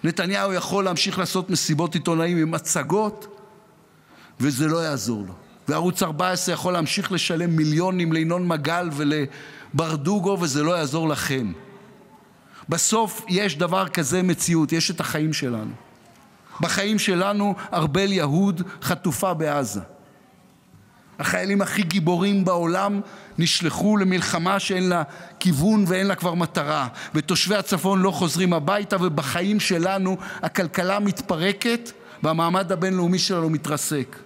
נתניהו יכול להמשיך לעשות מסיבות עיתונאים עם מצגות, וזה לא יעזור לו. וערוץ 14 יכול להמשיך לשלם מיליונים לינון מגל ולברדוגו, וזה לא יעזור לכם. בסוף יש דבר כזה מציאות, יש את החיים שלנו. בחיים שלנו ארבל יהוד חטופה בעזה. החיילים הכי גיבורים בעולם נשלחו למלחמה שאין לה כיוון ואין לה כבר מטרה. ותושבי הצפון לא חוזרים הביתה, ובחיים שלנו הכלכלה מתפרקת והמעמד הבינלאומי שלנו מתרסק.